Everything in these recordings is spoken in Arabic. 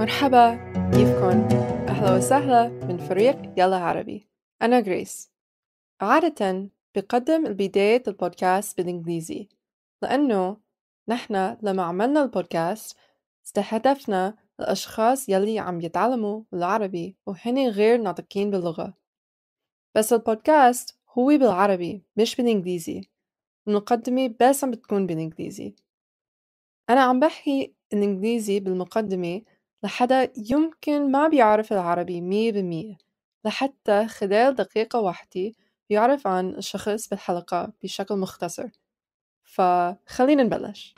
مرحبا، كيفكن؟ أهلا وسهلا من فريق يلا عربي. أنا غريس. عادة بقدم بداية البودكاست بالإنجليزي لأنه نحن لما عملنا البودكاست استهدفنا الأشخاص يلي عم يتعلموا العربي وهن غير ناطقين باللغة، بس البودكاست هو بالعربي مش بالإنجليزي. المقدمة بس عم بتكون بالإنجليزي. أنا عم بحكي الإنجليزي بالمقدمة لحدا يمكن ما بيعرف العربي 100%، لحتى خلال دقيقة واحدة بيعرف عن الشخص بالحلقة بشكل مختصر. فخلينا نبلش.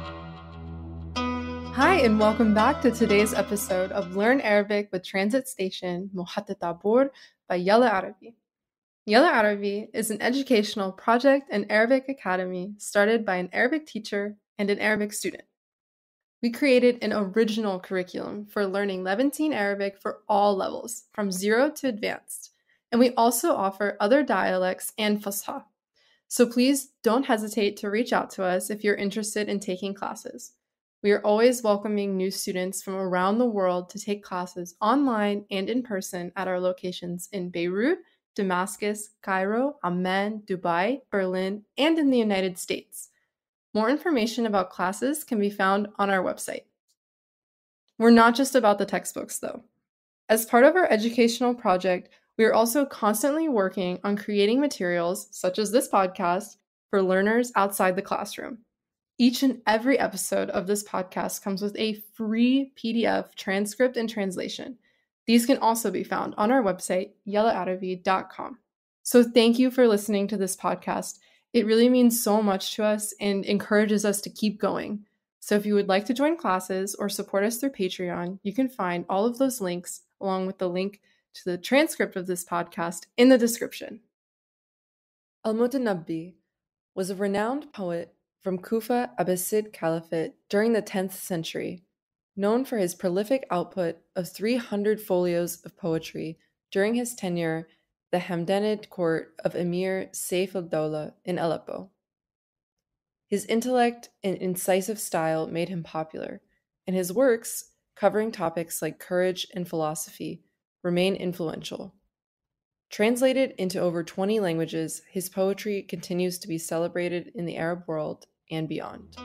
Hi and welcome back to today's episode of Learn Arabic with Transit Station محطة عبور by Yalla Arabi. Yalla Arabi is an educational project and Arabic academy started by an Arabic teacher and an Arabic student. We created an original curriculum for learning Levantine Arabic for all levels, from 0 to advanced. And we also offer other dialects and Fusha. So please don't hesitate to reach out to us if you're interested in taking classes. We are always welcoming new students from around the world to take classes online and in person at our locations in Beirut, Damascus, Cairo, Amman, Dubai, Berlin, and in the United States. More information about classes can be found on our website. We're not just about the textbooks, though. As part of our educational project, we are also constantly working on creating materials, such as this podcast, for learners outside the classroom. Each and every episode of this podcast comes with a free PDF transcript and translation. These can also be found on our website, yellaarabi.com. So thank you for listening to this podcast. It really means so much to us and encourages us to keep going. So if you would like to join classes or support us through Patreon, you can find all of those links along with the link to the transcript of this podcast in the description. Al-Mutanabbi was a renowned poet from Kufa Abbasid Caliphate during the 10th century, known for his prolific output of 300 folios of poetry during his tenure the Hamdanid court of Emir Saif al-Dawla in Aleppo. His intellect and incisive style made him popular, and his works, covering topics like courage and philosophy, remain influential. Translated into over 20 languages, his poetry continues to be celebrated in the Arab world and beyond.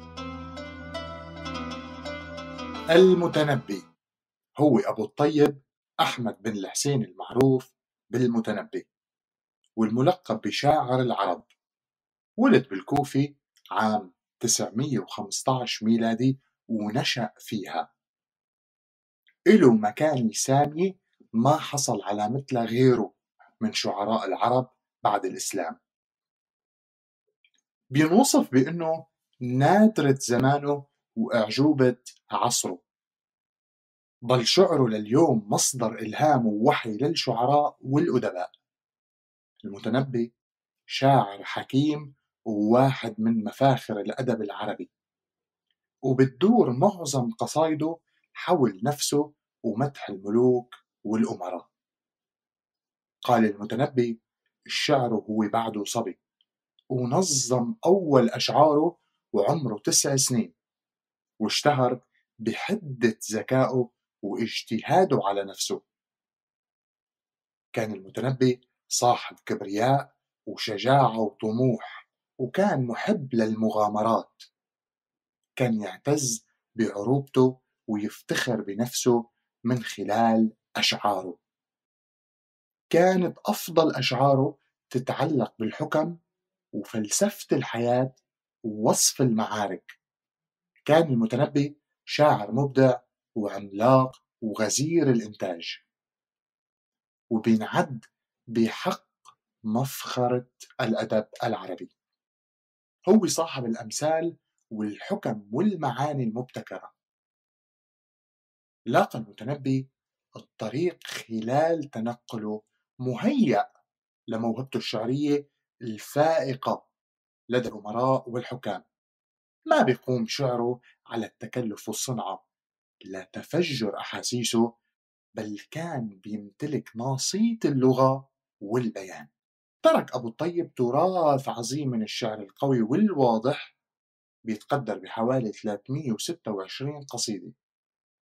المتنبي هو أبو الطيب أحمد بن الحسين المعروف بالمتنبي، والملقب بشاعر العرب. ولد بالكوفة عام 915 ميلادي ونشأ فيها. إله مكانة سامية ما حصل على مثلها غيره من شعراء العرب بعد الإسلام. بينوصف بأنه نادرة زمانه وأعجوبة عصره. ضل شعره لليوم مصدر إلهام ووحي للشعراء والأدباء. المتنبي شاعر حكيم وواحد من مفاخر الأدب العربي، وبتدور معظم قصايده حول نفسه ومدح الملوك والأمراء. قال المتنبي: الشعر هو بعده صبي، ونظم أول أشعاره وعمره 9 سنين، واشتهر بحدة ذكائه واجتهاده على نفسه. كان المتنبي صاحب كبرياء وشجاعة وطموح، وكان محب للمغامرات. كان يعتز بعروبته ويفتخر بنفسه من خلال أشعاره. كانت أفضل أشعاره تتعلق بالحكم وفلسفة الحياة ووصف المعارك. كان المتنبي شاعر مبدع وعملاق وغزير الإنتاج، وبينعد بحق مفخرة الأدب العربي. هو صاحب الأمثال والحكم والمعاني المبتكرة. لاقى المتنبي الطريق خلال تنقله مهيأ لموهبته الشعرية الفائقة لدى الأمراء والحكام. ما بيقوم شعره على التكلف والصنعة، لا تفجر أحاسيسه، بل كان بيمتلك ناصية اللغة والبيان. ترك أبو الطيب تراث عظيم من الشعر القوي والواضح، بيتقدر بحوالي 326 قصيدة.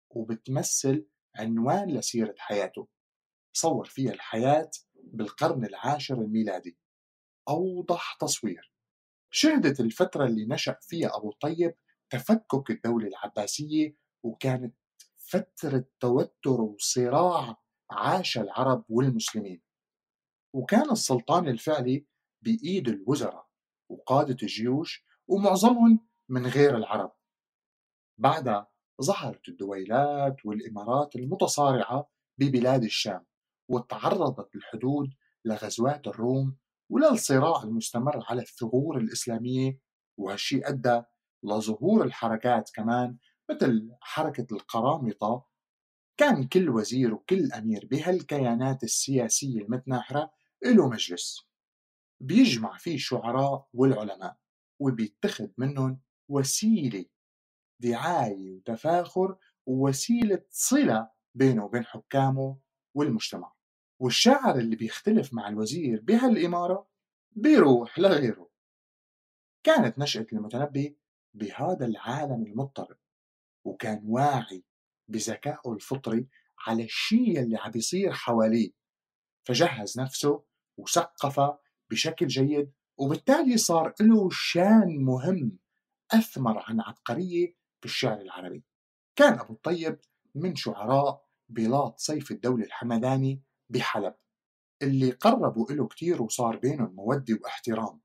وبتمثل عنوان لسيرة حياته، صور فيها الحياة بالقرن العاشر الميلادي. أوضح تصوير. شهدت الفترة اللي نشأ فيها أبو الطيب تفكك الدولة العباسية، وكانت فترة توتر وصراع عاش العرب والمسلمين، وكان السلطان الفعلي بإيد الوزراء وقادة الجيوش، ومعظمهم من غير العرب. بعدها ظهرت الدويلات والإمارات المتصارعة ببلاد الشام، وتعرضت الحدود لغزوات الروم وللصراع المستمر على الثغور الإسلامية. وهالشي أدى لظهور الحركات كمان مثل حركة القرامطة. كان كل وزير وكل أمير بهالكيانات السياسية المتناحرة له مجلس بيجمع فيه الشعراء والعلماء، وبيتخذ منهم وسيلة دعاية وتفاخر، ووسيلة صلة بينه وبين حكامه والمجتمع. والشاعر اللي بيختلف مع الوزير بهالإمارة بيروح لغيره. كانت نشأة المتنبي بهذا العالم المضطرب، وكان واعي بذكائه الفطري على الشيء اللي عم بيصير حواليه، فجهز نفسه وثقفه بشكل جيد، وبالتالي صار له شان مهم أثمر عن عبقرية في الشعر العربي. كان أبو الطيب من شعراء بلاط سيف الدولة الحمداني بحلب، اللي قربوا له كتير وصار بينهم مودة واحترام،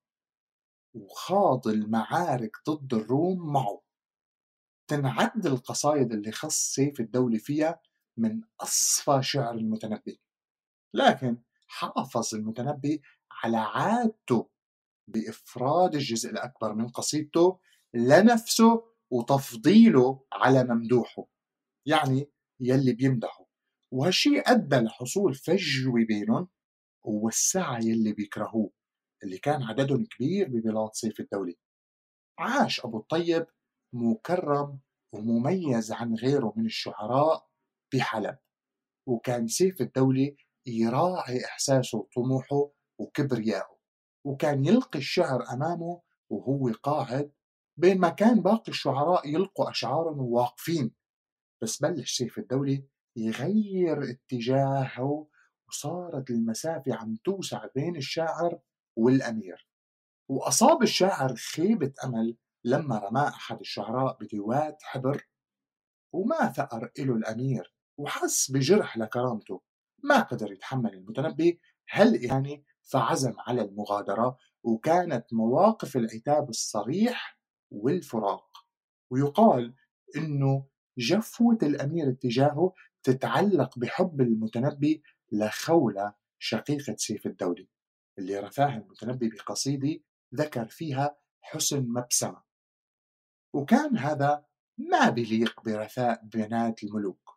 وخاض المعارك ضد الروم معه. تنعد القصايد اللي خص سيف الدولة فيها من أصفى شعر المتنبي، لكن حافظ المتنبي على عادته بإفراد الجزء الأكبر من قصيدته لنفسه وتفضيله على ممدوحه، يعني يلي بيمدحه. وهالشي أدى لحصول فجوة بينهم ووسعها يلي بيكرهوه، اللي كان عددهم كبير ببلاط سيف الدولة. عاش أبو الطيب مكرم ومميز عن غيره من الشعراء بحلب، وكان سيف الدولة يراعي إحساسه وطموحه وكبريائه، وكان يلقي الشعر أمامه وهو قاعد، بينما كان باقي الشعراء يلقوا أشعارهم وواقفين. بس بلش سيف الدولة يغير اتجاهه، وصارت المسافة عم توسع بين الشاعر والأمير. وأصاب الشاعر خيبة أمل لما رماه أحد الشعراء بديوات حبر، وما ثأر إله الأمير وحس بجرح لكرامته. ما قدر يتحمل المتنبي هالإهانة، فعزم على المغادرة، وكانت مواقف العتاب الصريح والفراق. ويقال إنه جفوة الأمير اتجاهه تتعلق بحب المتنبي لخولة شقيقة سيف الدولة، اللي رثاها المتنبي بقصيدة ذكر فيها حسن مبسمة، وكان هذا ما بيليق برثاء بنات الملوك.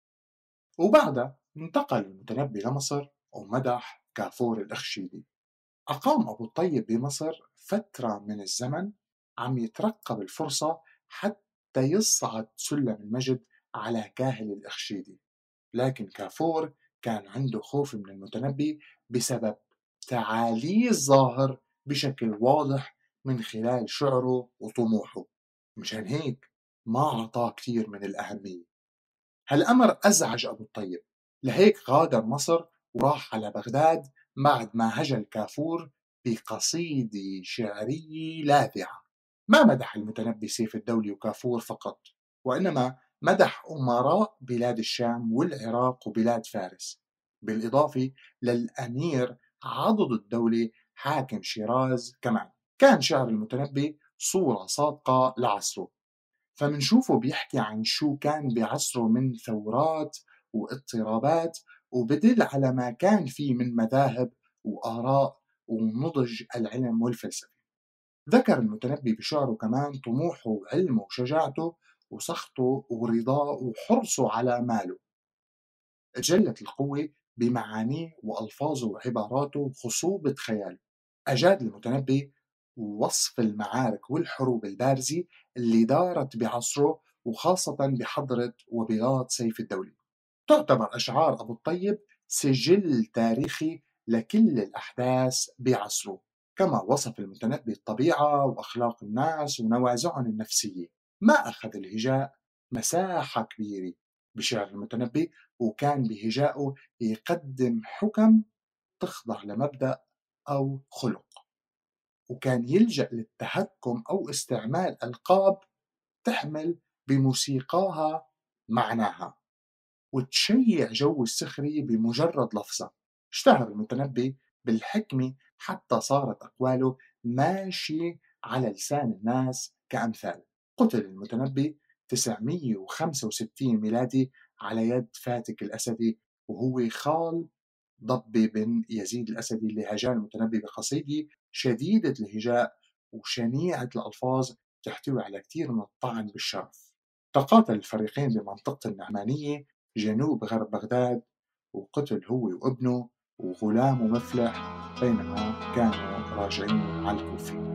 وبعدها انتقل المتنبي لمصر ومدح كافور الأخشيدي. أقام أبو الطيب بمصر فترة من الزمن عم يترقب الفرصة حتى يصعد سلم المجد على كاهل الأخشيدي، لكن كافور كان عنده خوف من المتنبي بسبب تعاليه الظاهر بشكل واضح من خلال شعره وطموحه، مشان هيك ما عطاه كتير من الأهمية. هالأمر أزعج أبو الطيب، لهيك غادر مصر وراح على بغداد بعد ما هجا الكافور بقصيدة شعرية لاذعة. ما مدح المتنبي سيف الدولة وكافور فقط، وإنما مدح أمراء بلاد الشام والعراق وبلاد فارس، بالإضافة للأمير عضد الدولة حاكم شيراز كمان. كان شعر المتنبي صورة صادقة لعصره، فمنشوفه بيحكي عن شو كان بعصره من ثورات واضطرابات، وبدل على ما كان فيه من مذاهب وآراء ونضج العلم والفلسفة. ذكر المتنبي بشعره كمان طموحه وعلمه وشجاعته وسخطه ورضاه وحرصه على ماله. تجلت القوة بمعانيه وألفاظه وعباراته وخصوبة خياله. أجاد المتنبي وصف المعارك والحروب البارزة اللي دارت بعصره، وخاصة بحضرة وبلاط سيف الدولة. تعتبر أشعار أبو الطيب سجل تاريخي لكل الأحداث بعصره. كما وصف المتنبي الطبيعة وأخلاق الناس ونوازعهم النفسية. ما أخذ الهجاء مساحة كبيرة، بشعر المتنبي، وكان بهجائه يقدم حكم تخضع لمبدأ أو خلق، وكان يلجأ للتهكم أو استعمال ألقاب تحمل بموسيقاها معناها وتشيع جو السخرية بمجرد لفظة. اشتهر المتنبي بالحكمة حتى صارت أقواله ماشي على لسان الناس كأمثال. قتل المتنبي 965 ميلادي على يد فاتك الأسدي، وهو خال ضبي بن يزيد الأسدي، اللي هجاه المتنبي بقصيدة شديدة الهجاء وشنيعة الألفاظ تحتوي على كثير من الطعن بالشرف. تقاتل الفريقين بمنطقة النعمانية جنوب غرب بغداد، وقتل هو وابنه وغلامه مفلح بينما كانوا راجعين على الكوفة.